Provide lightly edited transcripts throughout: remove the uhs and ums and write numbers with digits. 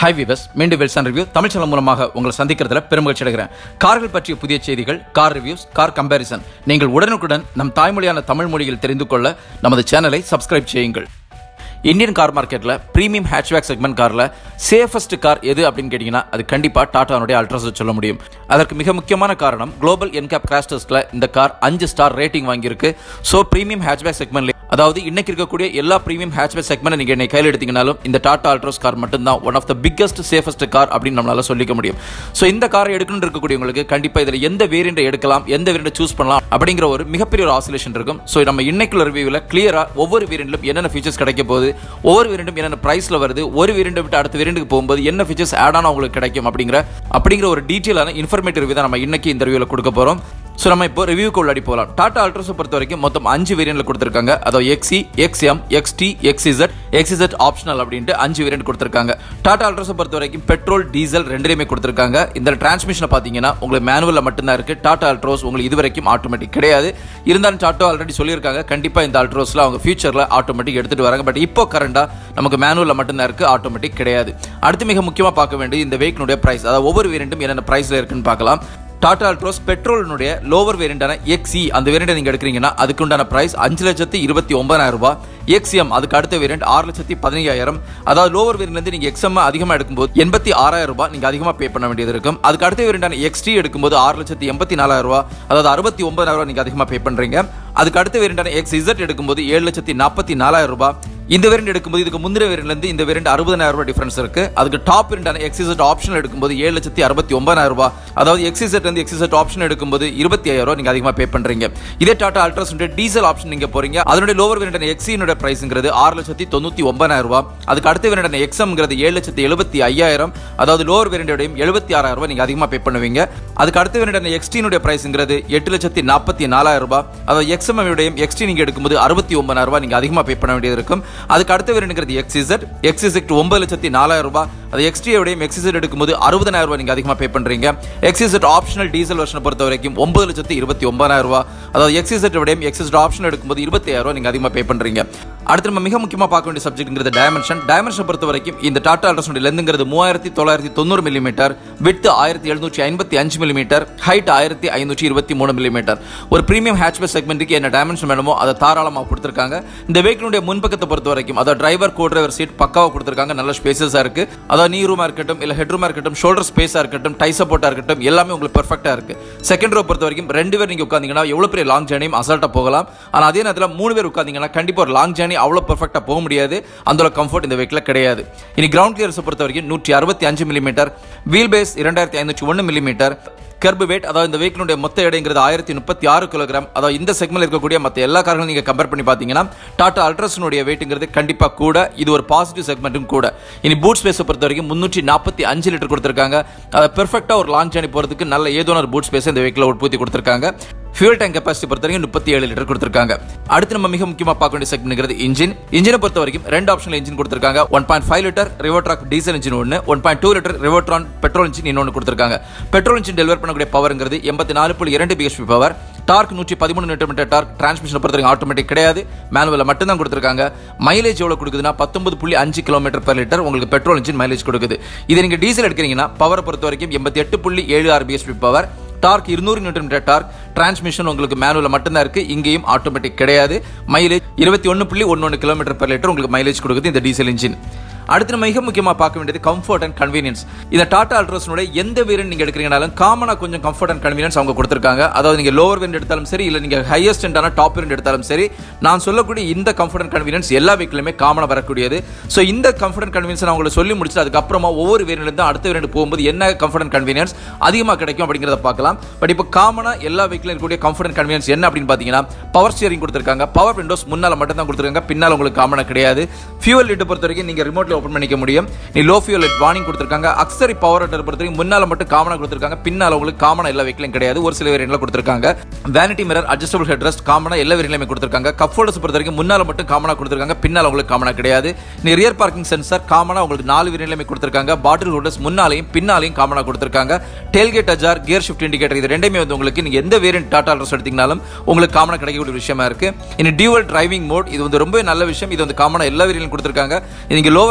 Hi viewers, மீண்டும் வெல்சன் review Tamil channel மூலமாக உங்களை சந்திக்கிறதுல பெருமகிழ்ச்சி அடைகிறேன். கார்கள் பற்றிய புதிய செய்திகள், கார் ரிவ்யூஸ், கார் கம்பேரிசன் நீங்கள் உடனுக்குடன் நம் தாய்மொழியான தமிழ் மொழியில் தெரிந்து கொள்ள நமது சேனலை சப்ஸ்கிரைப் செய்யுங்கள். இந்தியன் கார் மார்க்கெட்டில் பிரீமியம் ஹேட்ச்பேக் செக்மெண்ட் காரில் சேஃபஸ்ட் கார் எது அப்படின்னு கேட்டிங்கன்னா அது கண்டிப்பாக டாட்டானுடைய அல்ட்ராஸ் சொல்ல முடியும். அதற்கு மிக முக்கியமான காரணம் குளோபல் என்கேப் கிராஷ் டெஸ்ட்டில் இந்த கார் 5 ஸ்டார் ரேட்டிங் வாங்கியிருக்கு. ஸோ பிரீமியம் ஹேட்ச்பேக் செக்மெண்ட்ல, அதாவது இன்னைக்கு இருக்கக்கூடிய எல்லா பிரீமியம் ஹேட்ச்பேக் செக்மெண்ட் நீங்கள் என்னை கையில் எடுத்தீங்கனாலும் இந்த டாடா அல்ட்ராஸ் கார் மட்டும்தான் one of the biggest safest car அப்படின்னு நம்மளால சொல்லிக்க முடியும். ஸோ இந்த காரை எடுக்கணும்னு இருக்கக்கூடியவங்களுக்கு கண்டிப்பாக இதில் எந்த வேரியண்ட் எடுக்கலாம், எந்த வேரியண்ட் சூஸ் பண்ணலாம் அப்படிங்கிற ஒரு மிகப்பெரிய ஒரு ஆசிலேஷன் இருக்கும். ஸோ நம்ம இன்னைக்குள்ள ரிவ்யூவில் கிளியராக ஒவ்வொரு வேரியண்ட்லும் என்னென்ன ஃபீச்சர்ஸ் கிடைக்க போகுது, ஒவ்வொரு வேரியண்ட்டும் என்னென்ன பிரைஸ்ல வருது, ஒரு வேரியண்ட் விட்டு அடுத்த வேரியண்ட்டுக்கு போகும்போது என்ன ஃபீச்சர்ஸ் ஆட் ஆனா உங்களுக்கு கிடைக்கும் அப்படிங்கிற ஒரு டீட்டெயிலான இன்ஃபர்மேட்டிவ் ரிவ்யூ தான் நம்ம இன்னைக்கு இந்த ரிவ்யூவில் கொடுக்க போறோம். ஸோ நம்ம இப்போ ரிவ்யூக்கு உள்ளாடி போகலாம். டாடா அல்ட்ராஸை பொறுத்த வரைக்கும் மொத்தம் 5 வேரியண்ட்ல கொடுத்துருக்காங்க. அதாவது XE, XM, XT, XZ optional அப்படின்ட்டு 5 வேரியண்ட் கொடுத்துருக்காங்க. டாடா அல்ட்ராஸை பொறுத்த வரைக்கும் பெட்ரோல், டீசல் ரெண்டுலையுமே கொடுத்துருக்காங்க. இந்த டிரான்ஸ்மிஷனை பார்த்தீங்கன்னா உங்களுக்கு மேனுவலில் மட்டும்தான் இருக்கு. டாடா அல்ட்ராஸ் உங்களுக்கு இது வரைக்கும் ஆட்டோமேட்டிக் கிடையாது. இருந்தாலும் டாடா ஆல்ரெடி சொல்லியிருக்காங்க கண்டிப்பாக இந்த அல்ட்ராஸ்ல அவங்க ஃபியூச்சரில் ஆட்டோமேட்டிக் எடுத்துட்டு வராங்க. பட் இப்போ கரண்டா நமக்கு மேனுவலில் மட்டும்தான் இருக்கு, ஆட்டோமேட்டிக் கிடையாது. அடுத்து மிக முக்கியமாக பார்க்க வேண்டியது இந்த வெஹிக்கிளுடைய பிரைஸ். அதாவது ஒவ்வொரு வேரியண்ட்டும் என்னென்ன பிரைஸ்ல இருக்குன்னு பார்க்கலாம். டாடா அல்ட்ராஸ் பெட்ரோலினுடைய லோவர் வேரியண்டான XE அந்த வேரியண்ட் நீங்க எடுக்கிறீங்கன்னா அதுக்கு உண்டான பிரைஸ் 5,29,000 ரூபாய். XM அதுக்கு அடுத்த வேரியண்ட் 6,15,000. அதாவது லோவர் வேரியண்ட்ல நீங்க XM அதிகமா எடுக்கும்போது 86,000 ரூபாய் நீங்க அதிகமா பே பண்ண வேண்டியது இருக்கும். அதுக்கு அடுத்த வேரியண்டான XT எடுக்கும்போது 6,84,000 ரூபாய், அதாவது 69,000 ரூபாய் நீங்க அதிகமா பே பண்றீங்க. அதுக்கு அடுத்த வேரியண்டான XZ எடுக்கும்போது 7,44,000 ரூபாய். இந்த வேரியண்ட் எடுக்கும்போது இதுக்கு முந்திர வேரியண்ட்ல இருந்து இந்த வேரியண்ட் 60,000 ரூபாய் டிஃபரன்ஸ் இருக்கு. அதுக்கு டாப் வேரியண்டான XZ ஆப்ஷன் எடுக்கும்போது 7,69,000 ரூபாய். அதாவது XZ இருந்து XZ ஆப்ஷன் எடுக்கும்போது 25,000 ரூபாய் நீங்க அதிகமா பே பண்றீங்க. இதே டாடா அல்ட்ராஸ் டீசல் ஆப்ஷன் நீங்க போறீங்க, அதனுடைய லோவர் வேரியண்டான XE பிரைஸ்ங்கிறது 6,99,000 ரூபாய். அதுக்கு அடுத்த வேரியண்டான XMங்கிறது 7,75,000. அதாவது லோவர் வேரியண்டோடையும் 76,000 ரூபாய் நீங்க அதிகமா பே பண்ணுவீங்க. அதுக்கு அடுத்த வேரியண்டான XT பிரைஸ்ங்கிறது 8,44,000 ரூபாய். அதாவது XM உடையும் XT நீங்க எடுக்கும்போது 69,000 ரூபாய் நீங்க அதிகமா பே பண்ண வேண்டியது இருக்கும். அதுக்கு அடுத்த வேரியண்ட்ங்கிறது XZ 9,04,000 ரூபாய். அது XT உடையும் XZ எடுக்கும்போது 60,000 ரூபாய் நீங்க அதிகமா பே பண்றீங்க. XZ ஆப்ஷனல் டீசல் வெர்ஷனை பொறுத்த வரைக்கும் 9,29,000 ரூபாய். அதாவது XZ உடையும் XZ ஆப்ஷன் எடுக்கும்போது 27,000 ரூபாய் நீங்க அதிகமா பே பண்றீங்க. அடுத்து நம்ம மிக முக்கியமா பார்க்க வேண்டிய சப்ஜெக்ட்ங்கிறது டைமென்ஷன். டைமென்ஷன் பொறுத்த வரைக்கும் இந்த டாடா அல்ட்ராஸ் லென்த்ங்கிறது 3990 millimetre, width 1755 millimetre, height 1523 millimetre. ஒரு பிரீமியம் ஹேட்ச்பேக் செக்மெண்ட்டுக்கு என்ன டைமென்ஷன் வேணுமோ அதை தாராளமாக கொடுத்துருக்காங்க. இந்த வெஹிக்கிளுடைய முன்பக்கத்தை பொறுத்த வரைக்கும் அதாவது டிரைவர் கோ டிரைவர் சீட் பக்காவா கொடுத்துருக்காங்க. நல்ல ஸ்பேசஸா இருக்கு. அதாவது நீ ரூமா இருக்கட்டும், இல்ல ஹெட் ரூமா இருக்கட்டும், ஷோல்டர் ஸ்பேஸா இருக்கட்டும், டை சப்போர்ட்டா இருக்கட்டும், எல்லாமே உங்களுக்கு பெர்ஃபெக்ட்டா இருக்கு. செகண்ட் ரோ பொறுத்த வரைக்கும் 2 பேர் நீங்க உட்கார்ந்தீங்கன்னா எவ்வளவு பெரிய லாங் ஜர்னியும் அசால்ட்டா போகலாம். ஆனா அதே நேரத்தில் 3 பேர் உட்கார்ந்தீங்கன்னா கண்டிப்பா ஒரு லாங் ஜர்னி அவ்வளவு பெர்ஃபெக்ட்டா போக முடியாது. அந்த கம்ஃபர்ட் இந்த வெஹிக்கிள் கிடையாது. இனி கிரவுண்ட் கிளியரன்ஸ் பொறுத்த வரைக்கும் 165 millimetre, wheel base 2501 millimetre, kerb weight அதாவது இந்த வெஹிக்கிளுடைய மொத்த எடைங்கிறது 1036 கிலோகிராம். அதாவது இந்த செக்மெண்ட்ல இருக்கக்கூடிய மற்ற எல்லா கார்களும் நீங்க கம்பேர் பண்ணி பாத்தீங்கன்னா டாடா அல்ட்ராஸ்னுடைய வெயிட்ங்கிறது கண்டிப்பா கூட. இது ஒரு பாசிட்டிவ் செக்மெண்ட்டும் கூட. இனி பூட் ஸ்பேஸ் பொறுத்த வரைக்கும் 345 லிட்டர் கொடுத்திருக்காங்க. பெர்ஃபெக்ட்டா ஒரு லாங் ஜர்னி போறதுக்கு நல்ல ஏதோ ஒரு பூட் ஸ்பேஸ் இந்த வெஹிக்கிள் உட்பூத்தி கொடுத்திருக்காங்க. ஃபியூல் டேங்க் கெபாசிட்டி பொறுத்த வரைக்கும் 37 லிட்டர் கொடுத்திருக்காங்க. அடுத்து நம்ம மிக முக்கியமா பார்க்க வேண்டிய செக்மெண்ட்ங்கிறது இன்ஜினை பொறுத்த வரைக்கும் 2 ஆப்ஷனல் இன்ஜின் கொடுத்திருக்காங்க. 1.5 லிட்டர் ரிவோட்ராக் டீசல் இன்ஜின் ஒன்று, 1.2 லிட்டர் ரிவோட்ரான் பெட்ரோல் இன்ஜின் இன்னொன்று கொடுத்திருக்காங்க. பெட்ரோல் இன்ஜின் டெலிவர் பண்ணக்கூடிய பவர்ங்கிறது 84.2 bhp power, torque 113 newton torque. Transmission பொறுத்த வரைக்கும் ஆட்டோமேட்டிக் கிடையாது, மேனுவல் மட்டும் தான் கொடுத்திருக்காங்க. மைலேஜ் எவ்வளவு கொடுக்குதுன்னா 19.5 கிலோமீட்டர் பெர் லிட்டர் உங்களுக்கு பெட்ரோல் இன்ஜின் மைலேஜ் கொடுக்குது. இதை நீங்க டீசல் எடுக்கிறீங்கன்னா பவர் பொறுத்த வரைக்கும் 88.76 bhp power, torque 200 newton metre torque. Transmission உங்களுக்கு மேனுவல் மட்டும்தான் இருக்கு, இங்கேயும் ஆட்டோமேட்டிக் கிடையாது. மைலேஜ் 21.11 கிலோமீட்டர் பெர் லிட்டர் உங்களுக்கு மைலேஜ் கொடுக்குது இந்த டீசல் இன்ஜின். அடுத்து நம்ம மிக முக்கியமா பார்க்க வேண்டியது கம்ஃபர்ட் அண்ட் கன்வீனியன்ஸ். இந்த டாடா அல்ட்ராஸ்னுடைய எந்த வேரியன்ட் நீங்க எடுக்கிறீங்கனாலும் காமனா கொஞ்சம் கம்ஃபர்ட் அண்ட் கன்வீனியன்ஸ் அவங்க கொடுத்திருக்காங்க. அதாவது நீங்க லோவர் வேரியன்ட் எடுத்தாலும் சரி, இல்ல நீங்க ஹையஸ்ட் எண்டான டாப் வேரியன்ட் எடுத்தாலும் சரி, நான் சொல்லக்கூடிய இந்த கம்ஃபர்ட் அண்ட் கன்வீனியன்ஸ் எல்லா வெஹிக்கிளுமே காமனா வரக்கூடியது. சோ இந்த கம்ஃபர்ட் அண்ட் கன்வீனியன்ஸ் நான் உங்களுக்கு சொல்லி முடிச்சு அதுக்கப்புறமா ஒவ்வொரு வேரியன்ட்ல இருந்து அடுத்த வேரியன்ட் போகும்போது என்ன கம்ஃபர்ட் அண்ட் கன்வீனியன்ஸ் அதிகமா கிடைக்கும் அப்படிங்கறத பார்க்கலாம். பட் இப்போ காமனா எல்லா வெஹிக்கிளும் இருக்கக்கூடிய கம்ஃபர்ட் அண்ட் கன்வீனியன்ஸ் என்ன அப்படின்னு பாத்தீங்கன்னா பவர் ஸ்டியரிங் கொடுத்திருக்காங்க. பவர் விண்டோஸ் முன்னால மட்டும் தான் கொடுத்திருக்காங்க, பின்னால உங்களுக்கு காமனா கிடையாது. ஃபியூல் லிட் பொறுத்த வரைக்கும் நீங்க ரிமோட்ல ஓபன் பண்ணிக்க முடியும். நீ லோ ஃபியூல் லைட் வார்னிங் கொடுத்திருக்காங்க. ஆக்ஸிலரி பவர் ஹெட்டர் பொறுத்தவரைக்கும் முன்னால மட்டும் காமனா கொடுத்திருக்காங்க, பின்னால உங்களுக்கு காமனா எல்லா வெஹிக்கிளும் கிடையாது, ஒரு சில வேரியன்ட்ல கொடுத்திருக்காங்க. Vanity mirror, adjustable head rest காமனா எல்லா வேரியன்ட்லயுமே கொடுத்திருக்காங்க. கப் ஹோல்டர்ஸ் பொறுத்தவரைக்கும் முன்னால மட்டும் காமனா கொடுத்திருக்காங்க, பின்னால உங்களுக்கு காமனா கிடையாது. நீ ரியர் பார்க்கிங் சென்சார் காமனா உங்களுக்கு 4 வேரியன்ட்லயுமே கொடுத்திருக்காங்க. பாட்டில் ஹோல்டர்ஸ் முன்னாலையும் பின்னாலையும் காமனா கொடுத்திருக்காங்க. Tailgate ajar, gear shift indicator இது ரெண்டுமே வந்து உங்களுக்கு நீங்க எந்த வேரியன்ட் டாடா அல்ட்ராஸ் எடுத்தீங்கனாலும் உங்களுக்கு காமனா கிடைக்கக்கூடிய விஷயமா இருக்கு. இனி டியூவல் டிரைவிங் மோட் இது வந்து ரொம்ப நல்ல விஷயம். இது வந்து காமனா எல்லா வேரியன்ட்லயும் கொடுத்திருக்காங்க. நீங்க லோவர்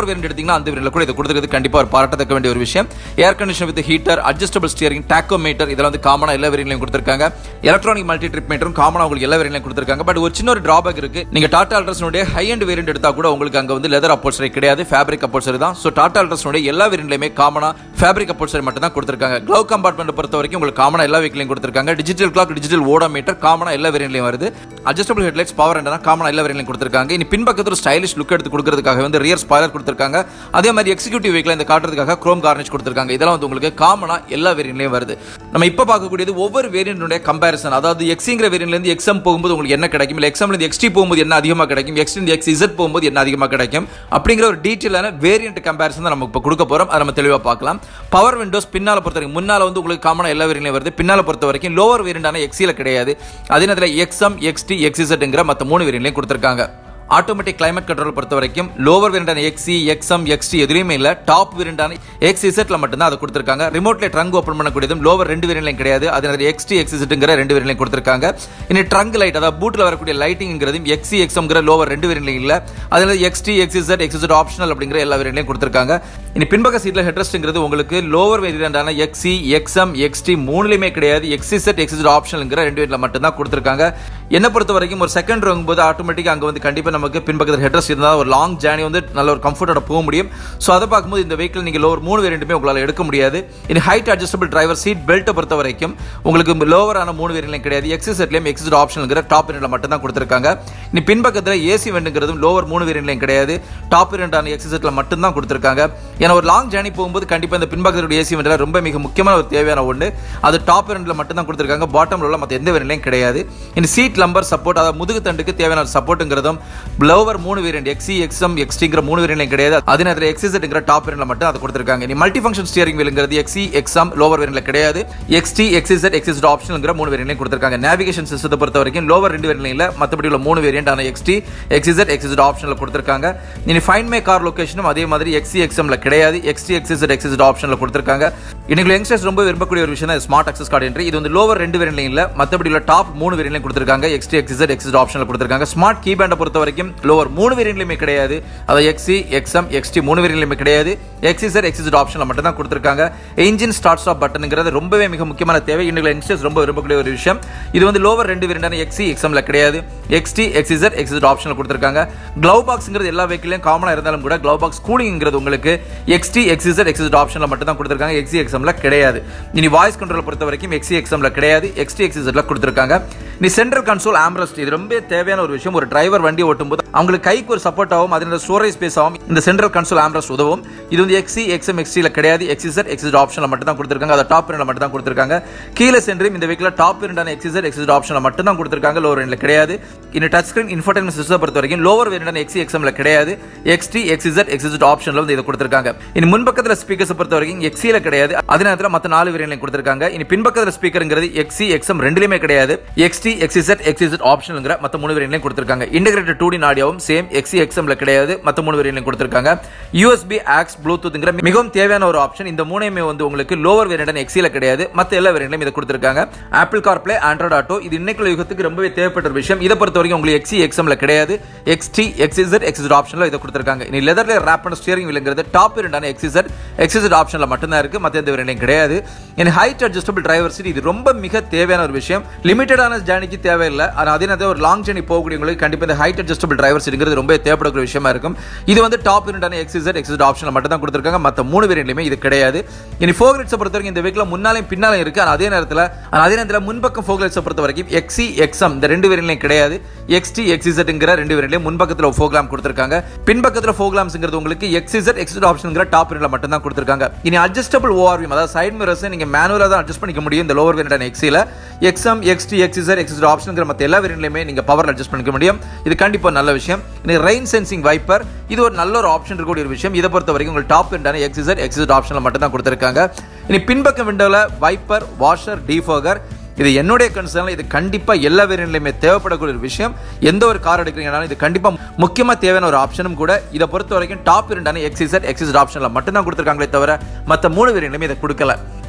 வேரியன்ட் எடுத்தீங்கன்னா அந்த வேரியன்ட்ல கூட இதை கொடுத்துருக்கிறது கண்டிப்பா ஒரு பாராட்டத்தக்க வேண்டிய ஒரு விஷயம். Air condition with heater, adjustable steering, tachometer இதெல்லாம் வந்து காமனா எல்லா வேரியன்ட்லயும் கொடுத்திருக்காங்க. எலக்ட்ரானிக் மல்டி ட்ரிப் மீட்டரும் காமனா உங்களுக்கு எல்லா வேரியன்ட்லயும் கொடுத்திருக்காங்க. பட் ஒரு சின்ன ஒரு டிராபேக் இருக்கு. நீங்க டாடா அல்ட்ராஸ்னுடைய ஹை எண்ட் வேரியன்ட் எடுத்தா கூட உங்களுக்கு அங்க வந்து லெதர் அப்போல்சரி கிடையாது, ஃபேப்ரிக் அப்போல்சரி தான். சோ டாடா அல்ட்ராஸ்னுடைய எல்லா வேரியன்ட்லயுமே காமனா ஃபேப்ரிக் அப்போல்சரி மட்டும் தான் கொடுத்திருக்காங்க. க்ளவ் கம்பார்ட்மெண்ட் பொறுத்த வரைக்கும் உங்களுக்கு காமனா எல்லா வெஹிக்கிளையும் கொடுத்திருக்காங்க. டிஜிட்டல் கிளாக், டிஜிட்டல் ஓடோமீட்டர் காமனா எல்லா வேரியன்ட்லயும் வருது. அட்ஜஸ்டபிள் ஹெட்லைட்ஸ், பவர் ஆண்டனா காமனா எல்லா வேரியன்ட்லயும் கொடுத்திருக்காங்க. இனி பின்பக்கத்துல ஸ்டைலிஷ் லுக் எடுத்து கொடுக்கிறதுக்காக வந்து ரியர் ஸ்பாய்லர் கொடுத்திருக்காங்க. அதே மாதிரி எக்ஸிக்யூட்டிவ் வெஹிக்கிள் இந்த காட்டுறதுக்காக குரோம் கார்னிஷ் கொடுத்திருக்காங்க. இதெல்லாம் வந்து உங்களுக்கு காமனா எல்லா வேரியன்ட்லயும் வருது. நம்ம இப்ப பார்க்கக்கூடியது ஒவ்வொரு வேரியன்ட்னுடைய கம்பேரிசன். அதாவது எக்ஸ்ங்கிற வேரியன்ட்ல இருந்து எக்ஸ்எம் போகும்போது உங்களுக்கு என்ன கிடைக்கும், இல்ல எக்ஸ்எம்ல இருந்து எக்ஸ்டி போகும்போது என்ன அதிகமா கிடைக்கும், எக்ஸ் இருந்து எக்ஸ்இசட் போகும்போது என்ன அதிகமா கிடைக்கும் அப்படிங்கிற ஒரு டீடைலான வேரியன்ட் கம்பேரிசன் தான் நம்ம இப்ப கொடுக்க போறோம். அதை நம்ம தெளிவா பார்க்கலாம். பவர் விண்டோஸ் பின்னால பொறுத்தவரைக்கும் முன்னால வந்து உங்களுக்கு காமனா எல்லா வேரியன்ட்லயும் வருது. பின்னால பொறுத்த வரைக்கும் லோவர் வேரியன்டான எக்ஸில கிடையாது. அதே நேரத்தில் எக்ஸ்எம், எக்ஸ்டி, எக்ஸ்இசட்ங்கிற மற்ற 3 வேரியன்ட்லயும் கொடுத்திருக்காங்க. ஆட்டோமேட்டிக் கிளைமேட் கண்ட்ரோல் பொறுத்த வரைக்கும் லோவர் வேரியன்டான எக்ஸி, எக்ஸ்எம், எக்ஸ்டி எதுலயுமே இல்ல. டாப் வேரியன்டான எக்ஸ்இசட்ல மட்டும் தான் அதை கொடுத்திருக்காங்க. ரிமோட்ல ட்ரங்க் ஓபன் பண்ணக்கூடியதும் லோவர் 2 வேரியன்ட்லயும் கிடையாது. அதே நேரத்தில் எக்ஸ்டி, எக்ஸ்இசட்ங்கிற 2 வேரியன்ட்லயும் கொடுத்திருக்காங்க. இனி ட்ரங்க் லைட், அதாவது பூட்ல வரக்கூடிய லைட்டிங்ங்கிறதும் எக்ஸி, எக்ஸ்எம்ங்கிற லோவர் 2 வேரியன்ட்லயும் இல்ல. அதே நேரத்தில் எக்ஸ்டி, எக்ஸ்இசட் ஆப்ஷனல் அப்படிங்கிற எல்லா வேரியன்ட்லயும் கொடுத்திருக்காங்க. இனி பின்பக்க சீட்ல ஹெட்ரெஸ்ட்ங்கிறது உங்களுக்கு லோவர் வேரியன்டான எக்ஸி, எக்ஸ்எம், எக்ஸ்டி 3லயுமே கிடையாது. எக்ஸ்இசட், எக்ஸ்இசட் ஆப்ஷனல்ங்கிற 2 வேரியன்ட்ல மட்டும் தான் கொடுத்திருக்காங்க. என்ன பொறுத்த வரைக்கும் ஒரு செகண்ட் போது ஆட்டோமேட்டிக்கா அங்க வந்து கண்டிப்பா நமக்கு பின்பக்கத்தில் ஹெட்ரெஸ்ட் இருந்தா ஒரு லாங் ஜர்னி வந்து நல்ல ஒரு கம்ஃபர்ட்டோட போக முடியும். சோ அதை பார்க்கும்போது இந்த வெஹிக்கிள் நீங்க லோவர் 3 வேரியன்ட்டுமே உங்களால எடுக்க முடியாது. இனி height adjustable driver seat belt பொறுத்த வரைக்கும் உங்களுக்கு லோவரான 3 வேரியன்ட்லயும் கிடையாது. எக்ஸ்இசட்லயும் எக்ஸ்இசட் ஆப்ஷனல்ங்கிற டாப் வேரியன்ட்ல மட்டும் தான் கொடுத்திருக்காங்க. இனி பின்பக்கத்துல ஏசி வெண்ட்ங்கிறதும் லோவர் 3 வேரியன்ட்லயும் கிடையாது. டாப் வேரியன்டான எக்ஸ்இசட்ல மட்டும் தான் கொடுத்திருக்காங்க. ஏன்னா ஒரு லாங் ஜர்னி போகும்போது கண்டிப்பா இந்த பின்பக்கத்தோட ஏசி வெண்ட்ல ரொம்ப மிக முக்கியமான ஒரு தேவையான ஒன்று. அது டாப் வேரியன்ட்ல மட்டும் தான் கொடுத்திருக்காங்க. பாட்டம்ல உள்ள மற்ற எந்த வேரியன்ட்லயும் கிடையாது. இனி சீட் லம்பர் சப்போர்ட், அதாவது முதுகு தண்டுக்கு தேவையான சப்போர்ட்ங்கிறதும் லோவர் 3 வேரியன்ட் எக்ஸி, எக்ஸ்எம், எக்ஸ்டிங்கிற 3 வேரியன்ட்லயும் கிடையாது. அதே நேரத்தில் எக்ஸ்இசட்ங்கிற டாப் வேரியன்ட்ல மட்டும் அதை கொடுத்திருக்காங்க. இனி மல்டி ஃபங்க்ஷன் ஸ்டியரிங் வீல்ங்கிறது எக்ஸி, எக்ஸ்எம் லோவர் வேரியன்ட்ல கிடையாது. எக்ஸ்டி, எக்ஸ்இசட், எக்ஸ்இசட் ஆப்ஷனல்ங்கிற 3 வேரியன்ட்லயும் கொடுத்திருக்காங்க. நேவிகேஷன் சிஸ்டத்தை பொறுத்த வரைக்கும் லோவர் 2 வேரியன்ட்லயும் இல்ல. மற்றபடி உள்ள 3 வேரியன்ட் ஆன எக்ஸ்டி, எக்ஸ்இசட், எக்ஸ்இசட் ஆப்ஷனல்ல கொடுத்திருக்காங்க. இனி ஃபைண்ட் மை கார் லொகேஷனும் அதே மாதிரி எக்ஸி, எக்ஸ்எம்ல கிடையாது. எக்ஸ்டி, எக்ஸ்இசட், எக்ஸ்இசட் ஆப்ஷனல்ல கொடுத்திருக்காங்க. இன்னைக்கு யங்ஸ்டர்ஸ் ரொம்ப விரும்பக்கூடிய ஒரு விஷயம் தான் ஸ்மார்ட் அக்சஸ் கார்டு என்ட்ரி. இது வந்து லோவர் 2 வேரியன்ட்லயும் இல்ல. மற்றபடி உள்ள டாப் 3 வேரியன்ட்லயும் கொடுத்திருக்காங்க. எக்ஸ்டி, எக்ஸ்இசட், எக்ஸ்இசட் ஆப்ஷனல்ல கொடுத்திருக்காங்க. ஸ்மார்ட் கீபேண்டை பொறுத்த வரைக்கும் லோவர் 3 வேரியன்ட்லயுமே கிடையாது. அதாவது எக்ஸி, எக்ஸ்எம், எக்ஸ்டி 3 வேரியன்ட்லயுமே கிடையாது. எக்ஸ்இசட், எக்ஸ்இசட் ஆப்ஷன்ல மட்டும் தான் கொடுத்திருக்காங்க. என்ஜின் ஸ்டார்ட் ஸ்டாப் பட்டன்ங்கிறது ரொம்பவே மிக முக்கியமான தேவை. இன்னைக்கு யங்ஸ்டர்ஸ் ரொம்ப விரும்பக்கூடிய ஒரு விஷயம். இது வந்து லோவர் 2 வேரியன்டான எக்ஸி, எக்ஸ்எம்ல கிடையாது. எக்ஸ்டி, எக்ஸ்இசட், எக்ஸ்இசட் ஆப்ஷன்ல கொடுத்திருக்காங்க. க்ளவ் பாக்ஸ்ங்கிறது எல்லா வெஹிக்கிளையும் காமனா இருந்தாலும் கூட க்ளவ் பாக்ஸ் கூலிங்ங்கிறது உங்களுக்கு எக்ஸ்டி, எக்ஸ்இசட், எக்ஸ்இசட் ஆப்ஷன்ல மட்டும் தான் கொடுத்திருக்காங்க. எக்ஸி, எக்ஸ்எம்ல கிடையாது. இனி வாய்ஸ் கண்ட்ரோல் பொறுத்த வரைக்கும் எக்ஸி, எக்ஸ்எம்ல கிடையாது. எக்ஸ்டி, எக்ஸ்இசட்ல கொடுத்திருக்காங்க. இனி சென்ட்ரல் கன்சோல் ஆம்ரெஸ்ட், இது ரொம்ப தேவையான ஒரு விஷயம். ஒரு டிரைவர் வண்டி ஓட்டும் போது அவங்களுக்கு கைக்கு ஒரு சப்போர்ட் ஆகும், அதனால ஸ்டோரேஜ் ஸ்பேஸ் ஆகும். இந்த சென்ட்ரல் கன்சோல் ஆம்ரெஸ்ட் உதவும். இது வந்து எக்ஸி, எக்ஸ்எம், எக்ஸ்டில கிடையாது. எக்ஸ்இசட், எக்ஸ்இசட் ஆப்ஷன்ல மட்டும் தான் கொடுத்திருக்காங்க. அது டாப் வேரியன்ட்ல மட்டும் தான் கொடுத்திருக்காங்க. கீழே சென்ட்ரும் இந்த வெஹிக்கிள் டாப் வேரியன்டான எக்ஸ்இசட், எக்ஸ்இசட் ஆப்ஷன்ல மட்டும் தான் கொடுத்திருக்காங்க. லோவர் வேரியன்ட்ல கிடையாது. இந்த டச் ஸ்கிரீன் இன்ஃபோடெயின்மென்ட் சிஸ்டம் பொறுத்த வரைக்கும் லோவர் வேரியன்டான எக்ஸி, எக்ஸ்எம்ல கிடையாது. எக்ஸ்டி, எக்ஸ்இசட், எக்ஸ்இசட் ஆப்ஷன்ல வந்து இத கொடுத்திருக்காங்க. இனி முன்பக்கத்துல ஸ்பீக்கர்ஸ் பொறுத்த வரைக்கும் எக்ஸில கிடையாது. அதே நேரத்துல மத்த 4 வேரியன்ட்லயும் கொடுத்திருக்காங்க. இனி பின்பக்கத்துல ஸ்பீக்கர்ங்கிறது எக்ஸி, எக்ஸ்எம் ரெண்டுலயுமே கிடையாது. எக்ஸ்டி, எக்ஸ்இசட், எக்ஸ்இசட் ஆப்ஷன்ங்கிற மத்த 3 வேரியன்ட்லயும் கொடுத்திருக்காங்க. இன்டகிரேட்டட் 2D ஆடியோவும் சேம் எக்ஸி, எக்ஸ்எம்ல கிடையாது. மத்த 3 வேரியன்ட்லயும் கொடுத்திருக்காங்க. USB ஆக்ஸ் ப்ளூடூத்ங்கிற மிகவும் தேவையான ஒரு ஆப்ஷன். இந்த மூணையுமே வந்து உங்களுக்கு லோவர் வேரியன்டான எக்ஸில கிடையாது. மத்த எல்லா வேரியன்ட்லயும் இத கொடுத்திருக்காங்க. ஆப்பிள் கார்ப்ளே, ஆண்ட்ராய்டு ஆட்டோ இது இன்னைக்குள்ள யுகத்துக்கு ரொம்பவே தேவைப்பட்ட ஒரு விஷயம். இத பொறுத்த வரைக்கும் உங்களுக்கு எக்ஸி, எக்ஸ்எம்ல கிடையாது. எக்ஸ்டி, எக்ஸ்இசட், எக்ஸ்இசட் ஆப்ஷன்ல இத கொடுத்திருக்காங்க. இனி லெதர்ல ராப் பண்ண ஸ்டியரிங் வீல்ங்கிறது டாப் வேரியன்டான எக்ஸ்இசட், எக்ஸ்இசட் ஆப்ஷன்ல மட்டும் தான் இருக்கு. மத்த எந்த வேரியன்ட்லயும் கிடையாது. இனி ஹைட் அட்ஜஸ்டபிள் டிரைவர் சீட், இது ரொம்ப மிக தேவையான ஒரு விஷயம். லிமிட்டடான ஜர்னிக்கு தேவையில்லை. ஆனா அதே நேரத்தில் ஒரு லாங் ஜர்னி போகக்கூடியவங்களுக்கு கண்டிப்பா இந்த ஹைட் அட்ஜஸ்டபிள் டிரைவர் சீட்ங்கிறது ரொம்ப தேவைப்படக்கூடிய விஷயமா இருக்கும். இது வந்து டாப் வேரியன்டான எக்ஸ்இசட், எக்ஸ்இசட் ஆப்ஷன்ல மட்டும் தான் கொடுத்திருக்காங்க. மத்த 3 வேரியன்ட்லயுமே இது கிடையாது. இனி ஃபோக் லைட்ஸ் பொறுத்த வரைக்கும் இந்த வெஹிக்கிள் முன்னாலையும் பின்னாலையும் இருக்கு. அதே நேரத்தில் முன்பக்கம் ஃபோக் லைட்ஸ் பொறுத்த வரைக்கும் எக்ஸி, எக்ஸ்எம் இந்த 2 வேரியன்ட்லயும் கிடையாது. எக்ஸ்டி, எக்ஸ்இசட்ங்கிற 2 வேரியன்ட்லயும் முன்பக்கத்துல ஃபோக் லாம்ப் கொடுத்திருக்காங்க. பின்பக்கத்துல ஃபோக் லாம்ப்ஸ்ங்கிறது உங்களுக்கு எக்ஸ்இசட், எக்ஸ்இசட் ஆப்ஷன்ங்கிற டாப் வேரியன்ட்ல மட்டும் தான் கொடுத்திருக்காங்க. இனி அட்ஜஸ்டபிள் ஓஆர்விஎம், அதாவது சைடு மிரர்ஸ் நீங்க மேனுவலா தான் அட்ஜஸ்ட் பண்ணிக்க முடியும். இந்த லோவர் வேரியன்டான எக்ஸில எக்ஸ்எம், எக்ஸ்டி, எக்ஸ்இசட், எக்ஸ்இசட் ஆப்ஷன்ங்கிற மத்த எல்லா வேரியன்ட்லயுமே நீங்க பவர் அட்ஜஸ்ட் பண்ணிக்க முடியும். இது கண்டிப்பா நல்ல விஷயம். இனி ரெயின் சென்சிங் வைப்பர், இது ஒரு நல்ல ஒரு ஆப்ஷன் இருக்கக்கூடிய ஒரு விஷயம். இதை பொறுத்த வரைக்கும் உங்களுக்கு டாப் வேரியன்டான எக்ஸ்இசட், எக்ஸ்இசட் ஆப்ஷன்ல மட்டும் தான் கொடுத்திருக்காங்க. இனி பின்பக்க விண்டோல வைப்பர், வாஷர், டீஃபோகர், இது என்னுடைய கன்சர்ன்ல இது கண்டிப்பா எல்லா வேரியன்ட்லயுமே தேவைப்படக்கூடிய ஒரு விஷயம். எந்த ஒரு கார் எடுக்கிறீங்கனாலும் இது கண்டிப்பா முக்கியமா தேவையான ஒரு ஆப்ஷனும் கூட. இதை பொறுத்த வரைக்கும் டாப் வேரியன்டான எக்ஸ்இசட், எக்ஸ்இசட் ஆப்ஷன்ல மட்டும் தான் கொடுத்திருக்காங்களே தவிர மத்த 3 வேரியன்ட்லயுமே இதை கொடுக்கல.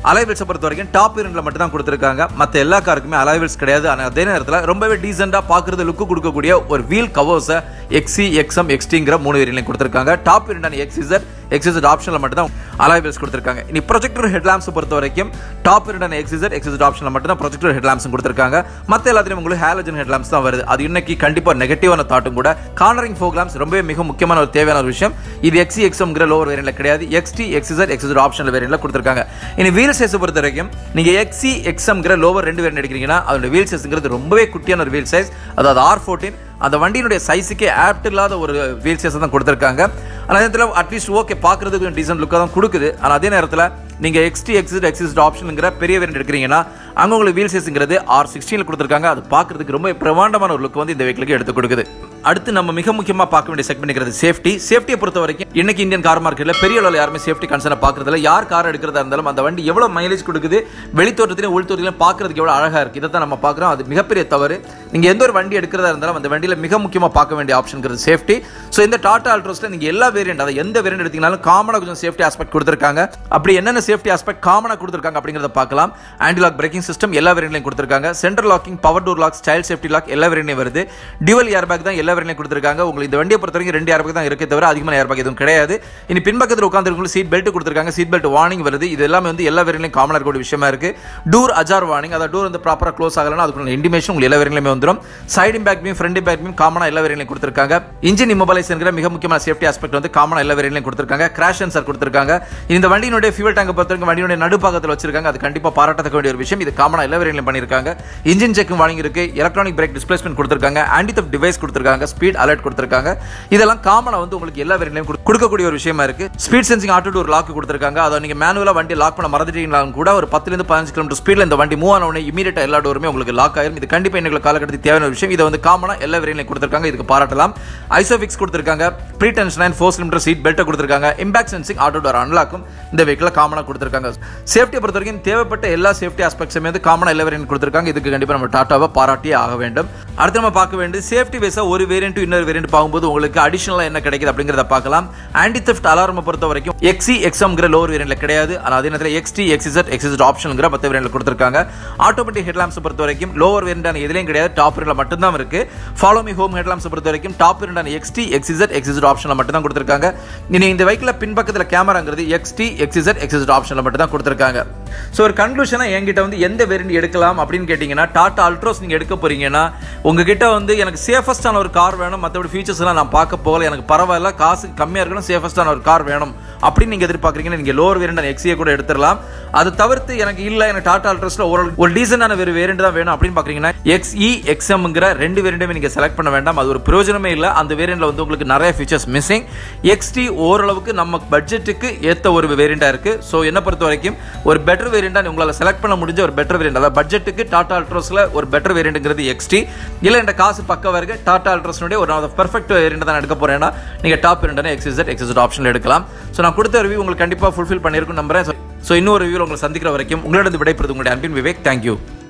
அலாய் வீல்ஸை பொறுத்த வரைக்கும் டாப் வேரியண்ட்ல மட்டும் தான் கொடுத்துருக்காங்க. மற்ற எல்லா காருக்குமே அலாய் வீல்ஸ் கிடையாது. ஆனால் அதே நேரத்தில் ரொம்பவே டீசெண்டாக பார்க்குறது லுக்கு கொடுக்கக்கூடிய ஒரு வீல் கவர்ஸை XC, XM, XTங்கிற 3 வேரியண்ட்லையும் கொடுத்துருக்காங்க. டாப் வேரியண்டான XZ ஆப்ஷனில் மட்டும் தான் அலாய் வீல்ஸ் கொடுத்துருக்காங்க. இனி ப்ரொஜெக்டர் ஹெட்லாம்ப்ஸ் பொறுத்த வரைக்கும் டாப் வேரியண்டான XZ ஆப்ஷனில் மட்டும் தான் ப்ரொஜெக்டர் ஹெட்லாம்ப்ஸ் கொடுத்துருக்காங்க. மற்ற எல்லாத்துலையும் உங்களுக்கு ஹாலஜன் ஹெட்லாம்ப்ஸ் தான் வருது. அது இன்னைக்கு கண்டிப்பாக நெகட்டிவான தாட்டும் கூட. கார்னரிங் ஃபோக் லாம்ப்ஸ் ரொம்பவே மிக முக்கியமான ஒரு தேவையான ஒரு விஷயம். இது XC, XMங்கிற லோவர் வேரியண்ட்ல கிடையாது. XT, XZ ஆப்ஷனில் வேரியண்ட்ல கொடுத்துருக்காங்க. இனி வீல் சைஸ் பொறுத்த வரைக்கும் நீங்க XC, XMங்கிற லோவர் 2 வேரியண்ட் எடுக்கிறீங்கன்னா அதோட வீல் சைஸ்ங்கிறது ரொம்பவே குட்டியான ஒரு வீல் சைஸ். அதாவது R14 அந்த வண்டியினுடைய சைஸுக்கே ஆப்ட் இல்லாத ஒரு வீல் சைஸ் தான் கொடுத்துருக்காங்க. ஆனால் நேரத்தில் அட்லீஸ்ட் ஓகே பார்க்குறதுக்கு டீசன்ட் லுக்காக தான் கொடுக்குது. ஆனால் அதே நேரத்தில் நீங்கள் XT, XZ ஆப்ஷனுங்கிற பெரிய வேரியண்ட் எடுக்கிறீங்கன்னா அங்கே உங்களுக்கு வீல் சைஸுங்கிறது R16 கொடுத்துருக்காங்க. அது பார்க்குறதுக்கு ரொம்ப பிரமாண்டமான ஒரு லுக் வந்து இந்த வெஹிக்கிளுக்கு எடுத்து கொடுக்குது. அடுத்து நம்ம மிக முக்கியமாக பார்க்க வேண்டிய செக்மெண்ட் சேஃப்டியை பொறுத்த வரைக்கும் இன்னைக்கு இந்தியன் கார் மார்க்கெட்டில் பெரிய அளவில் யாருமே சேஃப்டி கன்சர்னை பார்க்கறதில்ல. யார் கார் எடுக்கிறதா இருந்தாலும் அந்த வண்டி எவ்வளோ மைலேஜ் கொடுக்குது, வெளித்தோட்டத்திலையும் உள்தோட்டத்திலையும் பார்க்கறதுக்கு எவ்வளோ அழகாக இருக்குது, இதை தான் நம்ம பார்க்குறோம். அது மிகப்பெரிய தவறு. நீங்கள் எந்த ஒரு வண்டி எடுக்கிறதா இருந்தாலும் அந்த வண்டியில் மிக முக்கியமாக பார்க்க வேண்டிய ஆப்ஷன்ங்கிறது சேஃப்டி. ஸோ இந்த டாடா அல்ட்ரோஸில் நீங்கள் எல்லா வேரியண்ட் அதை எந்த வேரியண்ட் எடுத்தீங்கனாலும் காமனாக கொஞ்சம் சேஃப்டி ஆஸ்பெக்ட் கொடுத்துருக்காங்க. அப்படி என்னென்ன சேஃப்டி ஆஸ்பெக்ட் காமனாக கொடுத்துருக்காங்க அப்படிங்கிறத பார்க்கலாம். ஆன்டி-லாக் பிரேக்கிங் சிஸ்டம் எல்லா வேரியண்ட்லையும் கொடுத்துருக்காங்க. Central locking, power door lock, style safety lock எல்லா வேரியண்ட்லையும் வருது. டியூவல் ஏர்பேக் தான் எல்லா வேரியண்ட்லையும் கொடுத்துருக்காங்க. உங்களுக்கு இந்த வண்டியை பொறுத்த வரைக்கும் 2 ஏர்பேக் தான் இருக்கே தவிர அதிகமான ஏர்பேக் எதுவும் கிடையாது. இனி பின்பக்கத்தில் உட்கார்ந்திருக்கவங்களுக்கு சீட் பெல்ட் கொடுத்துருக்காங்க. சீட் பெல்ட் வார்னிங் வருது. இது எல்லாமே வந்து எல்லா வேரியண்ட்லையும் காமனாக இருக்கக்கூடிய விஷயமா இருக்கு. டோர் அஜார் வார்னிங், அதாவது டோர் வந்து ப்ராப்பராக க்ளோஸ் ஆகலன்னா அதுக்கு இண்டிமேஷன் உங்களுக்கு எல்லா வேரியண்ட்லையுமே வந்துடும். Side impact beam, front impact beam காமனாக எல்லா வேரியண்ட்லையும் கொடுத்துருக்காங்க. இன்ஜின் இம்மொபைலைசேஷன் மிக முக்கியமான சேஃப்டி ஆஸ்பெக்ட் வந்து காமனாக எல்லா வேரியண்ட்லையும் கொடுத்துருக்காங்க. கிராஷ் சென்சார் கொடுத்துருக்காங்க. இந்த வண்டியினுடைய ஃபியூல் டேங்கை பொறுத்த வரைக்கும் வண்டியுடைய நடுப்பாகத்தில் வச்சிருக்காங்க. அது கண்டிப்பாக பாராட்டத்தக்க வேண்டிய ஒரு விஷயம். இது காமனாக எல்லா வேரியண்ட்லையும் பண்ணியிருக்காங்க. இன்ஜின் செக்கிங் வார்னிங் இருக்கு. எலக்ட்ரானிக் பிரேக் டிஸ்பிளேஸ்மெண்ட் கொடுத்துருக்காங்க. ஆன்டி தெஃப்ட் டிவைஸ் கொடுத்துருக்காங்க. ஸ்பீட் அலர்ட் கொடுத்துருக்காங்க. இதெல்லாம் காமனா வந்து உங்களுக்கு எல்லா வேரியண்ட்லையும் கொடுக்கக்கூடிய ஒரு விஷயமா இருக்கு. Speed sensing auto door lock கொடுத்துருக்காங்க. அதை நீங்க மேனுவலா வண்டி லாக் பண்ண மறந்துட்டீங்கனாலும் கூட ஒரு 10 to 15 km ஸ்பீட்ல இந்த வண்டி மூவ் ஆன உடனே இமீடியட்டா எல்லா டோருமே உங்களுக்கு லாக் ஆயிரும். இது கண்டிப்பா இன்னைக்கு காலகட்டத்துக்கு தேவையான ஒரு விஷயம். இதை வந்து காமனா எல்லா வேரியண்ட்லையும் கொடுத்துருக்காங்க. இதுக்கு பாராட்டலாம். ஐசோஃபிக்ஸ் கொடுத்துருக்காங்க. Pre tension and 4 cylinder seat belt கொடுத்துருக்காங்க. இம்பாக்ட் சென்சிங் ஆட்டோ டோர் அன்லாக்கும் இந்த வெஹிக்கிள் காமனா கொடுத்துருக்காங்க. சேஃப்டியை பொறுத்த வரைக்கும் தேவைப்பட்ட எல்லா சேஃப்டி ஆஸ்பெக்ட்ஸுமே வந்து காமனா எல்லா வேரியண்ட் கொடுத்துருக்காங்க. இதுக்கு கண்டிப்பா நம்ம டாட்டாவை பாராட்டியே ஆக வேண்டும். அடுத்து நம்ம பார்க்க வேண்டியது சேஃப்டி வைஸா ஒரு வேரியண்ட் இன்னொரு வேரியண்ட் பார்க்கும்போது உங்களுக்கு அடிஷனலா என்ன கிடைக்குது அப்படிங்கறத பார்க்கலாம். ஆன்டி தெஃப்ட் அலாரம் பொறுத்த வரைக்கும் XC, XMங்கிற லோவர் வேரியண்ட்ல கிடையாது. ஆனால் அதே நேரத்தில் XT, XZ ஆப்ஷன்ங்கிற மற்ற வேரியண்ட்ல கொடுத்துருக்காங்க. ஆட்டோமேட்டிக் ஹெட்லாம்ப்ஸ் பொறுத்த வரைக்கும் லோவர் வேரியண்டான எதுலையும் கிடையாது. டாப் வேரியண்ட்ல மட்டும் தான் இருக்கு. ஃபாலோ மீ ஹோம் ஹெட்லாம்ப்ஸ் பொறுத்த வரைக்கும் டாப் வேரியண்டான XT, XZ ஆப்ஷன்ல மட்டும் தான் கொடுத்துருக்காங்க. இனி இந்த வெஹிக்கிள் பின்பக்கத்தில் கேமராங்கிறது XT, XZ ஆப்ஷன்ல மட்டும் தான் கொடுத்துருக்காங்க. ஸோ ஒரு கன்க்ளூஷனா என்கிட்ட வந்து எந்த வேரியண்ட் எடுக்கலாம் அப்படின்னு கேட்டீங்கன்னா டாடா அல்ட்ரோஸ் நீங்க எடுக்க போறீங்கன்னா உங்ககிட்ட வந்து எனக்கு சேஃபஸ்டான ஒரு கார் வேணும், மற்றபடி ஃபீச்சர்ஸ் எல்லாம் நான் பார்க்க போகல, எனக்கு பரவாயில்ல, காசு கம்மியாக இருக்கணும், சேஃபஸ்டான ஒரு கார் வேணும் அப்படின்னு நீங்க எதிர்பார்க்குறீங்கன்னா நீங்க லோவர் வேரியண்ட் XE கூட எடுத்துடலாம். அது தவிர்த்து எனக்கு இல்லை, எனக்கு டாடா அல்ட்ரோஸ்ல ஒரு டீசென்டான வேரியண்ட் தான் வேணும் அப்படின்னு பார்க்குறீங்கன்னா XE, XMங்கிற 2 வேரியண்ட்டுமே நீங்க செலக்ட் பண்ண வேண்டாம். அது ஒரு பிரயோஜனமே இல்லை. அந்த வேரியண்ட்ல வந்து உங்களுக்கு நிறைய ஃபீச்சர்ஸ் மிஸ்ஸிங். XT ஓரளவுக்கு நம்ம பட்ஜெட்டுக்கு ஏற்ற ஒரு வேரியண்டா இருக்கு. ஸோ என்ன பொறுத்த வரைக்கும் ஒரு பெட்டர் வேரியண்டா உங்களால் செலக்ட் பண்ண முடிஞ்ச ஒரு பெட்டர் வேரியண்ட், அதாவது பட்ஜெட்டுக்கு டாடா அல்ட்ரோஸ்ல ஒரு பெட்டர் வேரியண்ட்ங்கிறது XT. இல்லை என்ற காசு பக்கம் வரைக்கும் டாடா அல்ட்ரோஸ்னுடைய ஒரு பெர்ஃபெக்ட் வேரியண்ட் தான் எடுக்க போறேன்னா நீங்க டாப் வேரியண்டான XZ ஆப்ஷன்ல எடுக்கலாம். ஸோ நான் கொடுத்த ரிவ்யூ உங்களுக்கு கண்டிப்பாக ஃபுல்ஃபில் பண்ணியிருக்கும் நம்புறேன். ஸோ இன்னொரு ரிவ்யூ உங்களை சந்திக்கிற வரைக்கும் உங்களிடம் விடைபெறுவது உங்களுடைய அன்பின் விவேக். தேங்க்யூ.